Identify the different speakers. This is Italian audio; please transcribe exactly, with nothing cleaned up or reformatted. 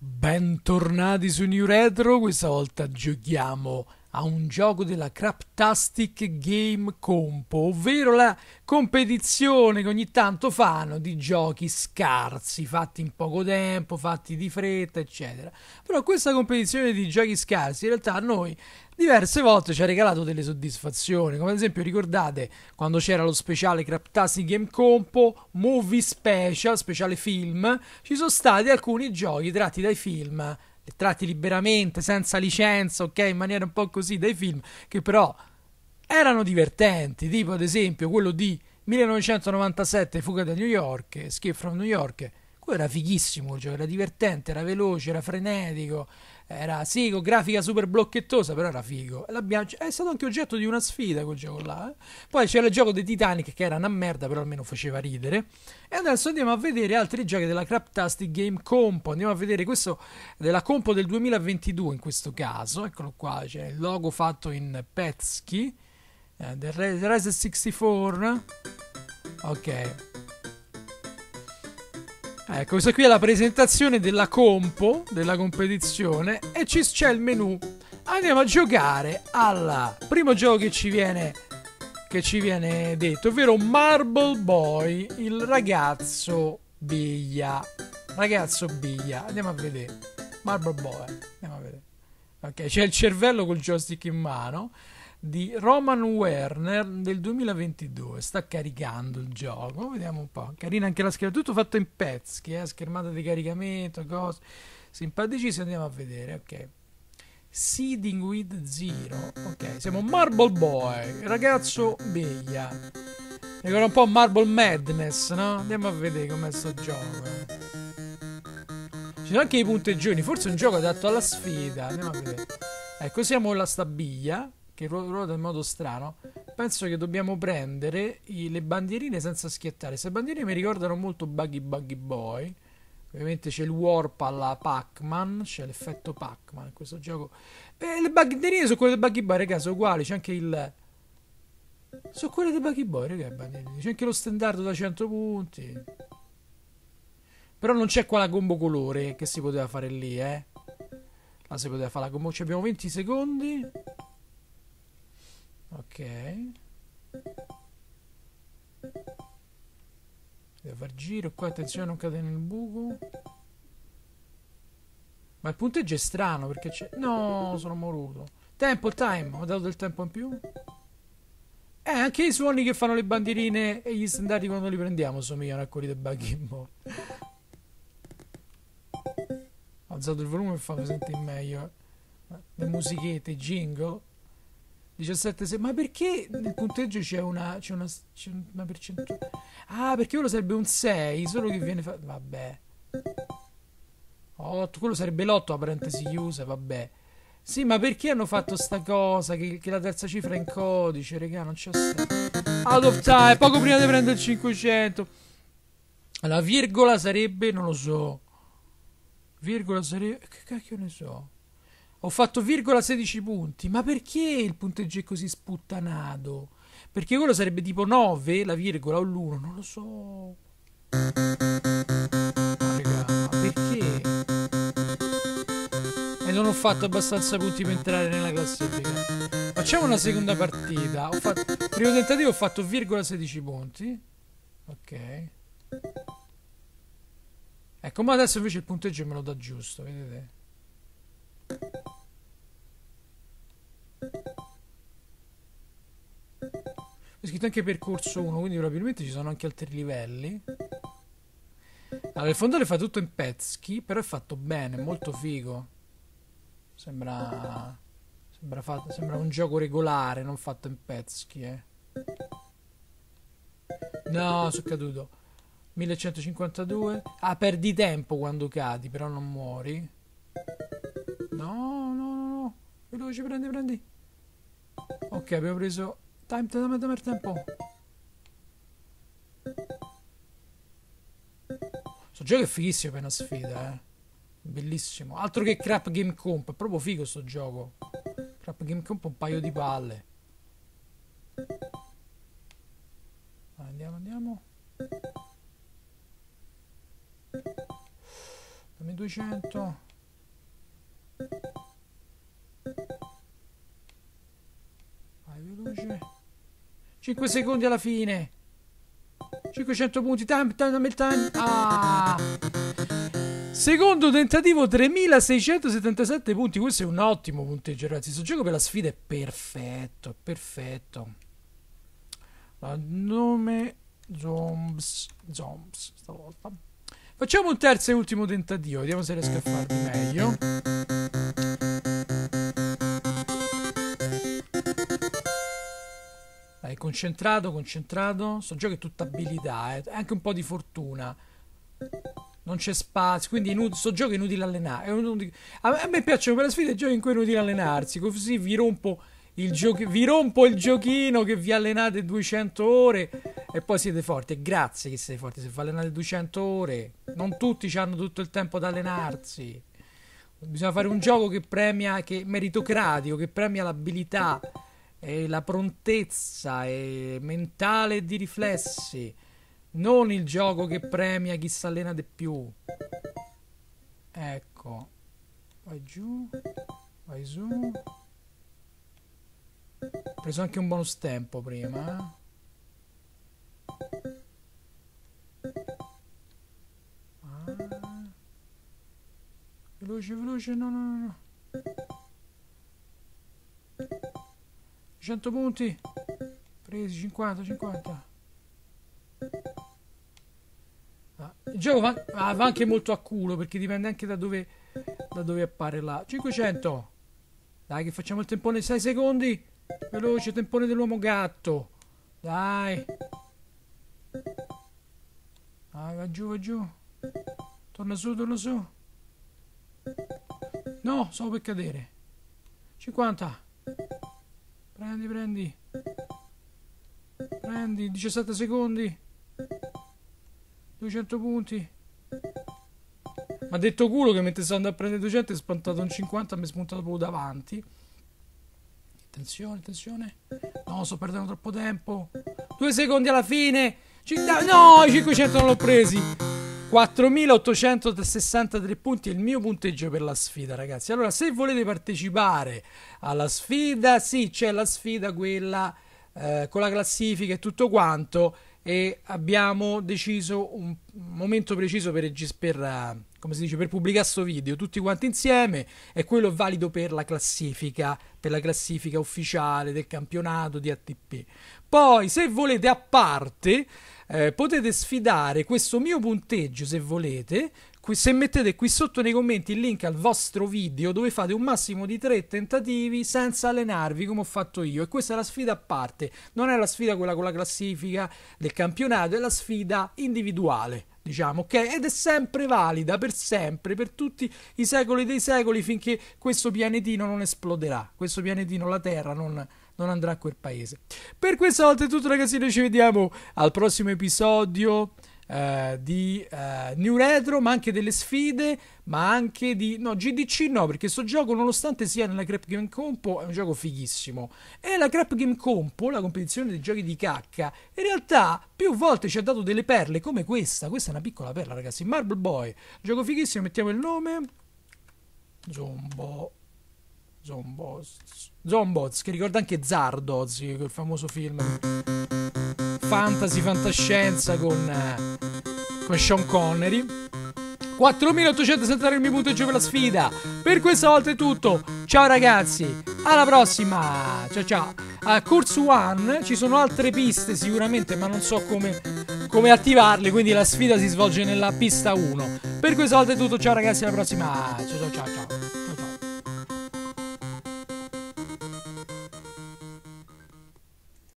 Speaker 1: Bentornati su New Retro, questa volta giochiamo a un gioco della Craptastic Game Compo, ovvero la competizione che ogni tanto fanno di giochi scarsi, fatti in poco tempo, fatti di fretta, eccetera. Però questa competizione di giochi scarsi in realtà a noi diverse volte ci ha regalato delle soddisfazioni, come ad esempio ricordate quando c'era lo speciale Craptastic Game Compo, Movie Special, speciale film, ci sono stati alcuni giochi tratti dai film, tratti liberamente, senza licenza, ok, in maniera un po' così dai film, che però erano divertenti, tipo ad esempio quello di millenovecentonovantasette, Fuga da New York, Escape from New York. Quello era fighissimo, il gioco era divertente, era veloce, era frenetico, era sì, con grafica super blocchettosa, però era figo. L'abbiamo- è stato anche oggetto di una sfida quel gioco là. eh. Poi c'era il gioco di Titanic che era una merda, però almeno faceva ridere. E adesso andiamo a vedere altri giochi della Craptastic Game Compo. Andiamo a vedere questo della Compo del duemilaventidue in questo caso. Eccolo qua, c'è il logo fatto in Petsky eh, del Re- Rise sessantaquattro. Ok. Ecco, questa qui è la presentazione della compo, della competizione, e ci c'è il menu. Andiamo a giocare al primo gioco che ci viene, che ci viene detto, ovvero Marble Boy, il ragazzo biglia. Ragazzo biglia, andiamo a vedere. Marble Boy, andiamo a vedere. Ok, c'è il cervello col joystick in mano di Roman Werner del duemilaventidue. Sta caricando il gioco, vediamo un po'. Carina anche la schermata, tutto fatto in pezzi, eh? Schermata di caricamento, cose simpaticissime. Andiamo a vedere, ok. Seeding with Zero, ok. Siamo Marble Boy, ragazzo biglia. Ricorda un po' Marble Madness, no? Andiamo a vedere com'è sto gioco. eh. Ci sono anche i punteggioni, forse è un gioco adatto alla sfida. Andiamo a vedere. Ecco, siamo la stabiglia che ru- ruota in modo strano. Penso che dobbiamo prendere i- le bandierine senza schiattare. Queste bandierine mi ricordano molto Buggy Buggy Boy. Ovviamente c'è il warp alla Pac-Man, c'è l'effetto Pac-Man in questo gioco. E le bandierine sono quelle del Buggy Boy, raga, sono uguali. C'è anche il. Sono quelle del Buggy Boy, raga, bandierine. C'è anche lo standard da cento punti. Però non c'è qua la combo colore che si poteva fare lì, eh. La si poteva fare la combo. Ci abbiamo venti secondi. Ok. Devo far giro qua, attenzione a non cadere nel buco. Ma il punteggio è strano perché c'è. No, sono moruto. Tempo, time, ho dato del tempo in più. Eh, anche i suoni che fanno le bandierine e gli standardi quando li prendiamo somigliano a quelli del Buggy Boy. Ho alzato il volume per farmi sentire meglio. Le musichette, i jingle. diciassette se- ma perché nel punteggio c'è una, c'è una, c'è una percentuale? Ah, perché quello sarebbe un sei, solo che viene fatto. Vabbè. otto, quello sarebbe l'otto, la parentesi chiusa, vabbè. Sì, ma perché hanno fatto sta cosa? Che, che la terza cifra è in codice, regà, non c'è sta. Out of time, poco prima di prendere il cinquecento. La virgola sarebbe, non lo so. Virgola sarebbe. Che cacchio ne so? Ho fatto virgola sedici punti. Ma perché il punteggio è così sputtanato? Perché quello sarebbe tipo nove, la virgola o l'uno, non lo so. Ma raga, ma perché? E non ho fatto abbastanza punti per entrare nella classifica. Facciamo una seconda partita. Ho fatto, primo tentativo ho fatto virgola sedici punti. Ok. Ecco, ma adesso invece il punteggio me lo dà giusto, vedete? Ho scritto anche percorso uno, quindi probabilmente ci sono anche altri livelli. Allora, il fondale fa tutto in pezzi, però è fatto bene, è molto figo. Sembra. Sembra, fatto, sembra un gioco regolare, non fatto in pezzi, eh. No, sono caduto. millecentocinquantadue. Ah, perdi tempo quando cadi, però non muori. No, no, no, no. Veloce, prendi, prendi. Ok, abbiamo preso. Time, dammi, dammi il tempo. Sto gioco è fighissimo per una sfida, eh. Bellissimo. Altro che Crap Game Comp. È proprio figo sto gioco. Crap Game Comp è un paio di palle. Andiamo, andiamo. Dammi duecento. cinque secondi alla fine. cinquecento punti. Time, time, time. Ah. Secondo tentativo tremilaseicentosettantasette punti. Questo è un ottimo punteggio, ragazzi. Questo gioco per la sfida è perfetto. Perfetto. Nome Zombs. Zombs. Stavolta. Facciamo un terzo e ultimo tentativo. Vediamo se riesco a farvi meglio. Dai, concentrato, concentrato. Sto gioco è tutta abilità, eh. Anche un po' di fortuna. Non c'è spazio, quindi inut- sto gioco è inutile allenare. È inutile. A me piacciono per la sfida i giochi in cui è inutile allenarsi, così vi rompo il giochi- vi rompo il giochino che vi allenate duecento ore e poi siete forti. E grazie che siete forti se vi allenate duecento ore. Non tutti hanno tutto il tempo da allenarsi. Bisogna fare un gioco che premia, che è meritocratico, che premia l'abilità e la prontezza e mentale e di riflessi. Non il gioco che premia chi si allena di più. Ecco. Vai giù. Vai su. Ho preso anche un bonus tempo prima. Ah. Veloce, veloce. No, no, no, no. cento punti. Presi, cinquanta, cinquanta. Ah, il gioco va, ah, va anche molto a culo perché dipende anche da dove, da dove appare là. cinquecento. Dai che facciamo il tempone sei secondi. Veloce, tempone dell'uomo gatto. Dai. Dai, va giù, va giù. Torna su, torna su. No, stavo per cadere. cinquanta. Prendi, prendi. Prendi, diciassette secondi. duecento punti. Mi ha detto culo che mentre stavo andando a prendere duecento è spuntato un cinquanta e mi è spuntato proprio davanti. Attenzione, attenzione. No, sto perdendo troppo tempo. Due secondi alla fine. No, i cinquecento non l'ho presi. quattromilaottocentosessantatré punti è il mio punteggio per la sfida, ragazzi. Allora, se volete partecipare alla sfida, sì, c'è la sfida quella eh, con la classifica e tutto quanto. E abbiamo deciso un momento preciso per, per, uh, come si dice, per pubblicare sto video tutti quanti insieme, e quello è valido per la classifica, per la classifica ufficiale del campionato di A T P. Poi se volete a parte eh, potete sfidare questo mio punteggio, se volete, se mettete qui sotto nei commenti il link al vostro video dove fate un massimo di tre tentativi senza allenarvi come ho fatto io. E questa è la sfida a parte, non è la sfida quella con la classifica del campionato, è la sfida individuale, diciamo, ok? Ed è sempre valida per sempre, per tutti i secoli dei secoli, finché questo pianetino non esploderà, questo pianetino, la Terra, non, non andrà a quel paese. Per questa volta è tutto, ragazzi, noi ci vediamo al prossimo episodio Uh, di uh, New Retro, ma anche delle sfide, ma anche di no, G D C no, perché sto gioco, nonostante sia nella Crap Game Compo, è un gioco fighissimo. E la Crap Game Compo, la competizione dei giochi di cacca, in realtà più volte ci ha dato delle perle come questa. Questa è una piccola perla, ragazzi. Marble Boy, gioco fighissimo. Mettiamo il nome Zombo Zombots Zombots, che ricorda anche Zardoz, quel famoso film fantasy, fantascienza con, con Sean Connery. quattromilaottocentosessanta il mio punteggio per la sfida. Per questa volta è tutto. Ciao ragazzi, alla prossima. Ciao ciao. A Course One ci sono altre piste sicuramente, ma non so come, come attivarle, quindi la sfida si svolge nella pista uno. Per questa volta è tutto. Ciao ragazzi, alla prossima. Ciao ciao ciao ciao.